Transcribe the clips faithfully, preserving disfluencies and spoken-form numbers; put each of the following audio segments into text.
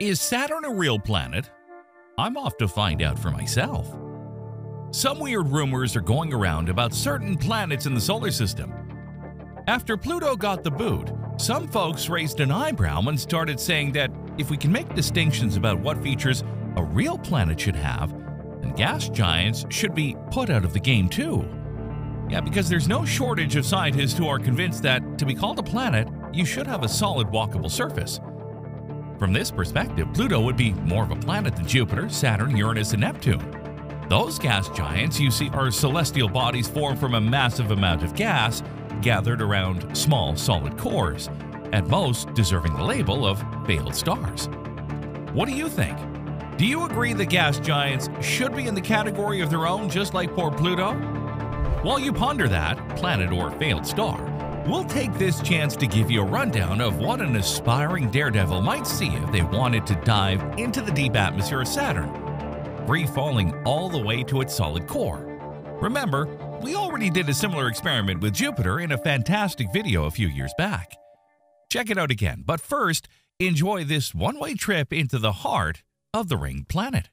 Is Saturn a real planet? I'm off to find out for myself. Some weird rumors are going around about certain planets in the solar system. After Pluto got the boot, some folks raised an eyebrow and started saying that if we can make distinctions about what features a real planet should have, then gas giants should be put out of the game too. Yeah, because there's no shortage of scientists who are convinced that to be called a planet, you should have a solid walkable surface. From this perspective, Pluto would be more of a planet than Jupiter, Saturn, Uranus, and Neptune. Those gas giants you see are celestial bodies formed from a massive amount of gas gathered around small solid cores, at most deserving the label of failed stars. What do you think? Do you agree that gas giants should be in the category of their own, just like poor Pluto? While you ponder that, planet or failed star, we'll take this chance to give you a rundown of what an aspiring daredevil might see if they wanted to dive into the deep atmosphere of Saturn, free-falling all the way to its solid core. Remember, we already did a similar experiment with Jupiter in a fantastic video a few years back. Check it out again, but first, enjoy this one-way trip into the heart of the ringed planet.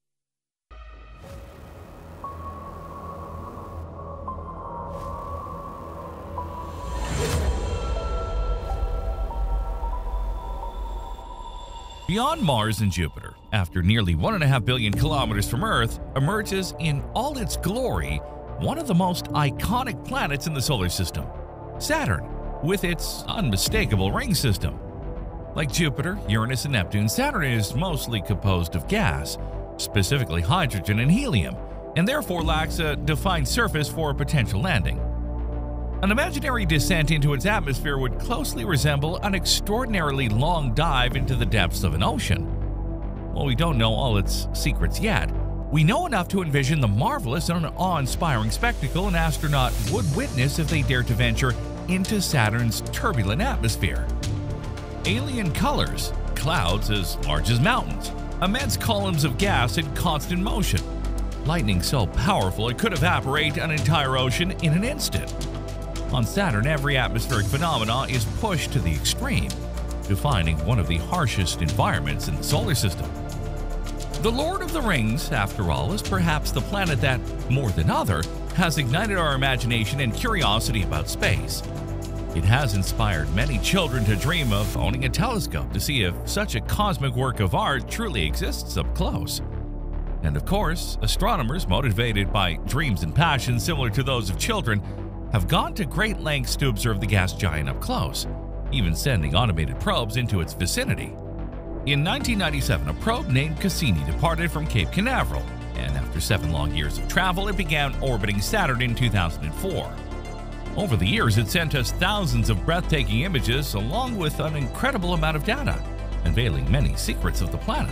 Beyond Mars and Jupiter, after nearly one and a half billion kilometers from Earth, emerges in all its glory one of the most iconic planets in the solar system, Saturn, with its unmistakable ring system. Like Jupiter, Uranus, and Neptune, Saturn is mostly composed of gas, specifically hydrogen and helium, and therefore lacks a defined surface for a potential landing. An imaginary descent into its atmosphere would closely resemble an extraordinarily long dive into the depths of an ocean. While we don't know all its secrets yet, we know enough to envision the marvelous and awe-inspiring spectacle an astronaut would witness if they dared to venture into Saturn's turbulent atmosphere. Alien colors, clouds as large as mountains, immense columns of gas in constant motion, lightning so powerful it could evaporate an entire ocean in an instant. On Saturn, every atmospheric phenomena is pushed to the extreme, defining one of the harshest environments in the solar system. The Lord of the Rings, after all, is perhaps the planet that, more than other, has ignited our imagination and curiosity about space. It has inspired many children to dream of owning a telescope to see if such a cosmic work of art truly exists up close. And of course, astronomers motivated by dreams and passions similar to those of children have gone to great lengths to observe the gas giant up close, even sending automated probes into its vicinity. In nineteen ninety-seven, a probe named Cassini departed from Cape Canaveral, and after seven long years of travel, it began orbiting Saturn in two thousand four. Over the years, it sent us thousands of breathtaking images along with an incredible amount of data, unveiling many secrets of the planet.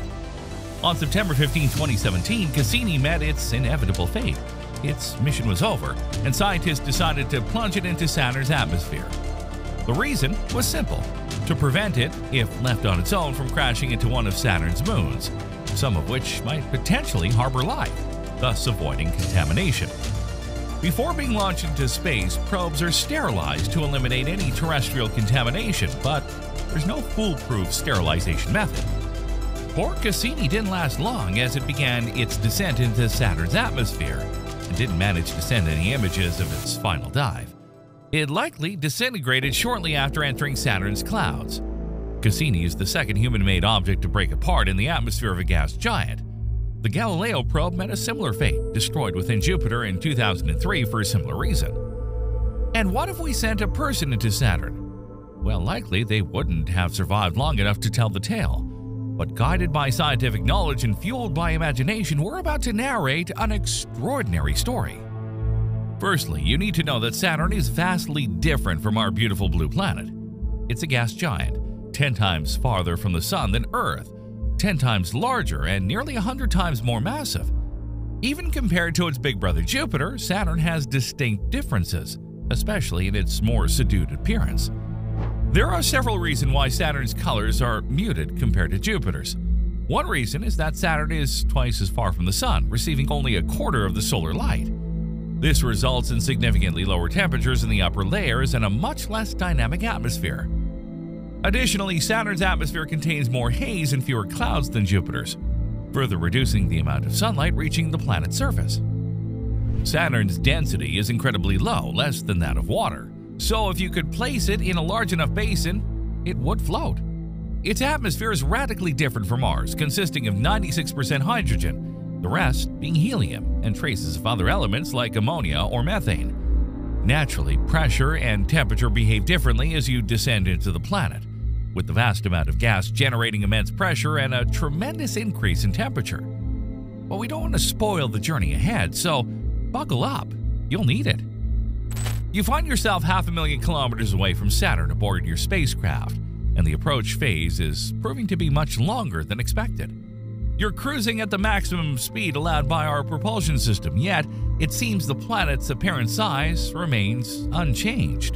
On September fifteenth, twenty seventeen, Cassini met its inevitable fate. Its mission was over, and scientists decided to plunge it into Saturn's atmosphere. The reason was simple: to prevent it, if left on its own, from crashing into one of Saturn's moons, some of which might potentially harbor life, thus avoiding contamination. Before being launched into space, probes are sterilized to eliminate any terrestrial contamination, but there's no foolproof sterilization method. Poor Cassini didn't last long, as it began its descent into Saturn's atmosphere and didn't manage to send any images of its final dive. It likely disintegrated shortly after entering Saturn's clouds. Cassini is the second human-made object to break apart in the atmosphere of a gas giant. The Galileo probe met a similar fate, destroyed within Jupiter in two thousand three for a similar reason. And what if we sent a person into Saturn? Well, likely they wouldn't have survived long enough to tell the tale. But guided by scientific knowledge and fueled by imagination, we're about to narrate an extraordinary story. Firstly, you need to know that Saturn is vastly different from our beautiful blue planet. It's a gas giant, ten times farther from the Sun than Earth, ten times larger and nearly one hundred times more massive. Even compared to its big brother Jupiter, Saturn has distinct differences, especially in its more subdued appearance. There are several reasons why Saturn's colors are muted compared to Jupiter's. One reason is that Saturn is twice as far from the Sun, receiving only a quarter of the solar light. This results in significantly lower temperatures in the upper layers and a much less dynamic atmosphere. Additionally, Saturn's atmosphere contains more haze and fewer clouds than Jupiter's, further reducing the amount of sunlight reaching the planet's surface. Saturn's density is incredibly low, less than that of water, so if you could place it in a large enough basin, it would float. Its atmosphere is radically different from ours, consisting of ninety-six percent hydrogen, the rest being helium and traces of other elements like ammonia or methane. Naturally, pressure and temperature behave differently as you descend into the planet, with the vast amount of gas generating immense pressure and a tremendous increase in temperature. But we don't want to spoil the journey ahead, so buckle up, you'll need it. You find yourself half a million kilometers away from Saturn aboard your spacecraft, and the approach phase is proving to be much longer than expected. You're cruising at the maximum speed allowed by our propulsion system, yet it seems the planet's apparent size remains unchanged.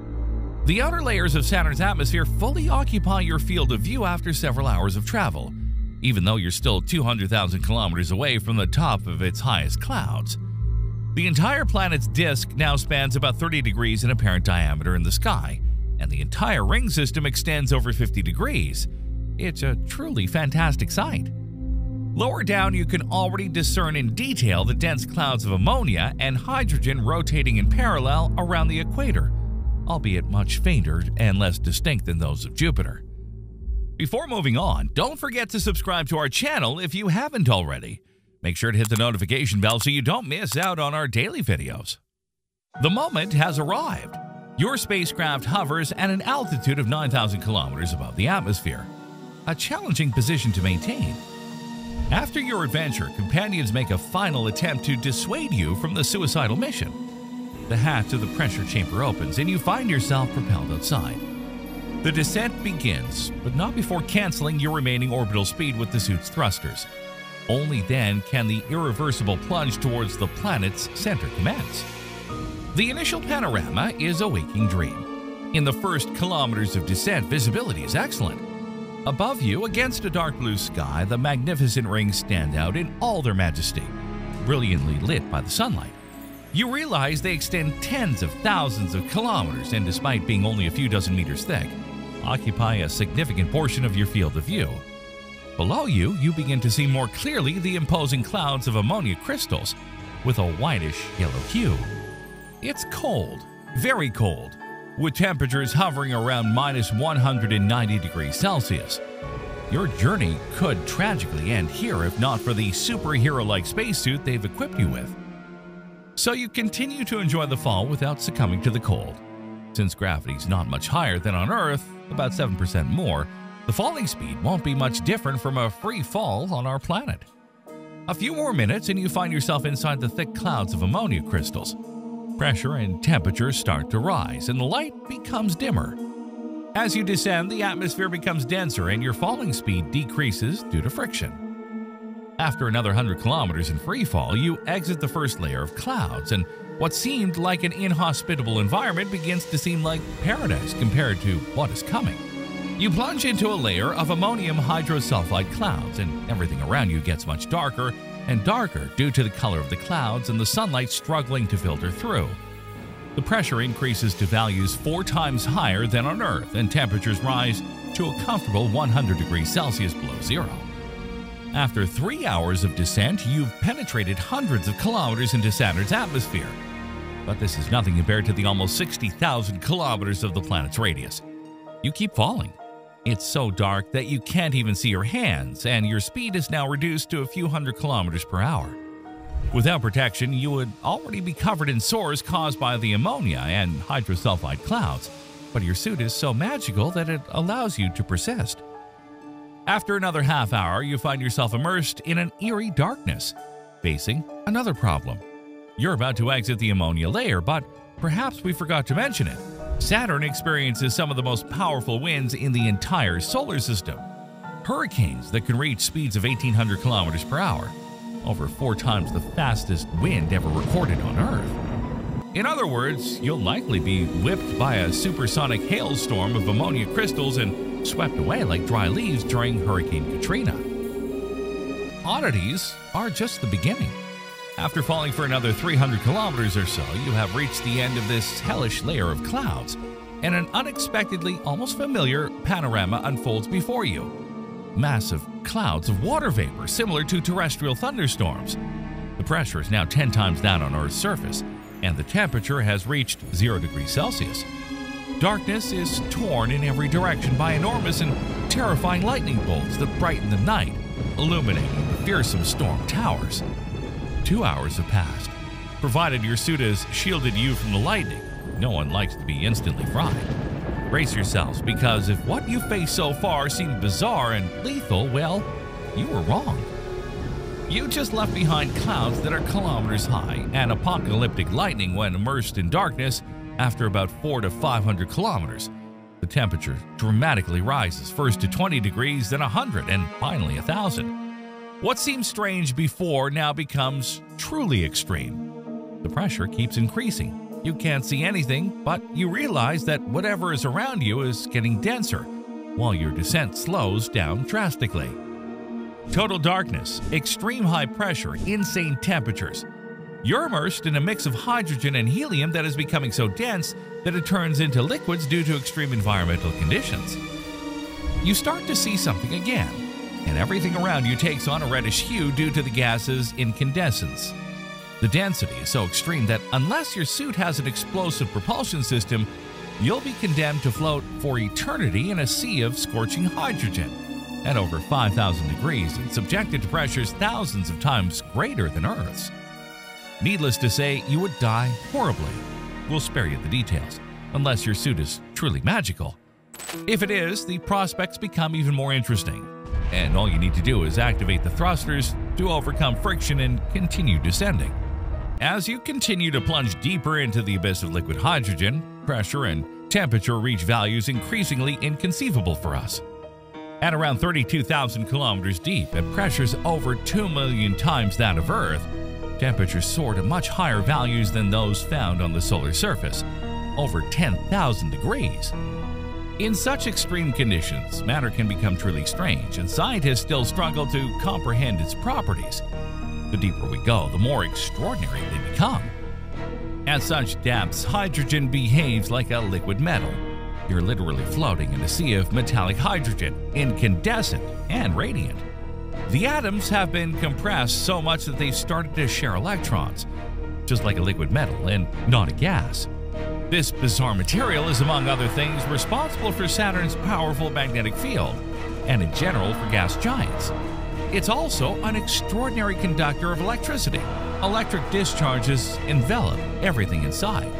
The outer layers of Saturn's atmosphere fully occupy your field of view after several hours of travel, even though you're still two hundred thousand kilometers away from the top of its highest clouds. The entire planet's disk now spans about thirty degrees in apparent diameter in the sky, and the entire ring system extends over fifty degrees. It's a truly fantastic sight. Lower down, you can already discern in detail the dense clouds of ammonia and hydrogen rotating in parallel around the equator, albeit much fainter and less distinct than those of Jupiter. Before moving on, don't forget to subscribe to our channel if you haven't already. Make sure to hit the notification bell so you don't miss out on our daily videos. The moment has arrived. Your spacecraft hovers at an altitude of nine thousand kilometers above the atmosphere, a challenging position to maintain. After your adventure, companions make a final attempt to dissuade you from the suicidal mission. The hatch of the pressure chamber opens and you find yourself propelled outside. The descent begins, but not before canceling your remaining orbital speed with the suit's thrusters. Only then can the irreversible plunge towards the planet's center commence. The initial panorama is a waking dream. In the first kilometers of descent, visibility is excellent. Above you, against a dark blue sky, the magnificent rings stand out in all their majesty, brilliantly lit by the sunlight. You realize they extend tens of thousands of kilometers and, despite being only a few dozen meters thick, occupy a significant portion of your field of view. Below you, you begin to see more clearly the imposing clouds of ammonia crystals with a whitish yellow hue. It's cold, very cold, with temperatures hovering around minus one hundred ninety degrees Celsius. Your journey could tragically end here if not for the superhero-like spacesuit they've equipped you with. So you continue to enjoy the fall without succumbing to the cold. Since gravity's not much higher than on Earth, about seven percent more, the falling speed won't be much different from a free fall on our planet. A few more minutes and you find yourself inside the thick clouds of ammonia crystals. Pressure and temperature start to rise and the light becomes dimmer. As you descend, the atmosphere becomes denser and your falling speed decreases due to friction. After another one hundred kilometers in free fall, you exit the first layer of clouds, and what seemed like an inhospitable environment begins to seem like paradise compared to what is coming. You plunge into a layer of ammonium hydrosulfide clouds, and everything around you gets much darker and darker due to the color of the clouds and the sunlight struggling to filter through. The pressure increases to values four times higher than on Earth, and temperatures rise to a comfortable one hundred degrees Celsius below zero. After three hours of descent, you've penetrated hundreds of kilometers into Saturn's atmosphere. But this is nothing compared to the almost sixty thousand kilometers of the planet's radius. You keep falling. It's so dark that you can't even see your hands, and your speed is now reduced to a few hundred kilometers per hour. Without protection, you would already be covered in sores caused by the ammonia and hydrosulfide clouds, but your suit is so magical that it allows you to persist. After another half hour, you find yourself immersed in an eerie darkness, facing another problem. You're about to exit the ammonia layer, but perhaps we forgot to mention it. Saturn experiences some of the most powerful winds in the entire solar system. Hurricanes that can reach speeds of eighteen hundred kilometers per hour, over four times the fastest wind ever recorded on Earth. In other words, you'll likely be whipped by a supersonic hailstorm of ammonia crystals and swept away like dry leaves during Hurricane Katrina. Oddities are just the beginning. After falling for another three hundred kilometers or so, you have reached the end of this hellish layer of clouds, and an unexpectedly almost familiar panorama unfolds before you. Massive clouds of water vapor similar to terrestrial thunderstorms. The pressure is now ten times that on Earth's surface, and the temperature has reached zero degrees Celsius. Darkness is torn in every direction by enormous and terrifying lightning bolts that brighten the night, illuminating the fearsome storm towers. Two hours have passed. Provided your suit has shielded you from the lightning, no one likes to be instantly fried. Brace yourselves, because if what you face so far seemed bizarre and lethal, well, you were wrong. You just left behind clouds that are kilometers high and apocalyptic lightning when immersed in darkness after about four to five hundred kilometers. The temperature dramatically rises, first to twenty degrees, then one hundred, and finally one thousand. What seemed strange before now becomes truly extreme. The pressure keeps increasing. You can't see anything, but you realize that whatever is around you is getting denser, while your descent slows down drastically. Total darkness, extreme high pressure, insane temperatures. You're immersed in a mix of hydrogen and helium that is becoming so dense that it turns into liquids due to extreme environmental conditions. You start to see something again, and everything around you takes on a reddish hue due to the gas's incandescence. The density is so extreme that unless your suit has an explosive propulsion system, you'll be condemned to float for eternity in a sea of scorching hydrogen at over five thousand degrees and subjected to pressures thousands of times greater than Earth's. Needless to say, you would die horribly. We'll spare you the details, unless your suit is truly magical. If it is, the prospects become even more interesting, and all you need to do is activate the thrusters to overcome friction and continue descending. As you continue to plunge deeper into the abyss of liquid hydrogen, pressure and temperature reach values increasingly inconceivable for us. At around thirty-two thousand kilometers deep and pressures over two million times that of Earth, temperatures soar to much higher values than those found on the solar surface, over ten thousand degrees. In such extreme conditions, matter can become truly strange, and scientists still struggle to comprehend its properties. The deeper we go, the more extraordinary they become. At such depths, hydrogen behaves like a liquid metal. You're literally floating in a sea of metallic hydrogen, incandescent and radiant. The atoms have been compressed so much that they've started to share electrons, just like a liquid metal and not a gas. This bizarre material is, among other things, responsible for Saturn's powerful magnetic field, and in general for gas giants. It's also an extraordinary conductor of electricity. Electric discharges envelop everything inside.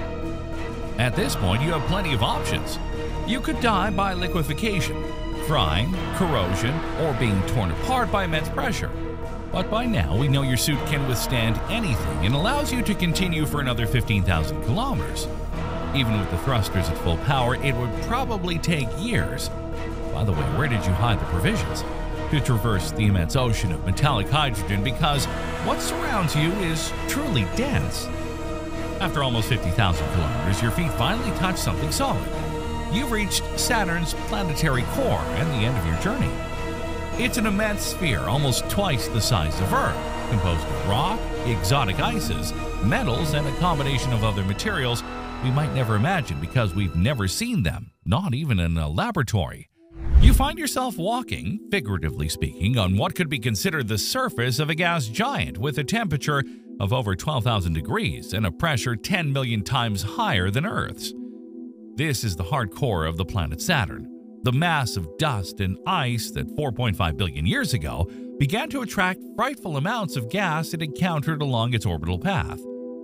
At this point, you have plenty of options. You could die by liquefaction, frying, corrosion, or being torn apart by immense pressure. But by now, we know your suit can withstand anything and allows you to continue for another fifteen thousand kilometers. Even with the thrusters at full power, it would probably take years. By the way, where did you hide the provisions? To traverse the immense ocean of metallic hydrogen, because what surrounds you is truly dense. After almost fifty thousand kilometers, your feet finally touch something solid. You've reached Saturn's planetary core and the end of your journey. It's an immense sphere, almost twice the size of Earth, composed of rock, exotic ices, metals, and a combination of other materials we might never imagine because we've never seen them, not even in a laboratory. You find yourself walking, figuratively speaking, on what could be considered the surface of a gas giant with a temperature of over twelve thousand degrees and a pressure ten million times higher than Earth's. This is the hard core of the planet Saturn, the mass of dust and ice that four point five billion years ago began to attract frightful amounts of gas it encountered along its orbital path.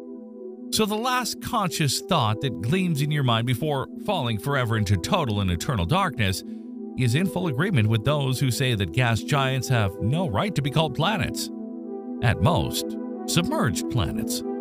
So the last conscious thought that gleams in your mind before falling forever into total and eternal darkness is in full agreement with those who say that gas giants have no right to be called planets. At most, submerged planets.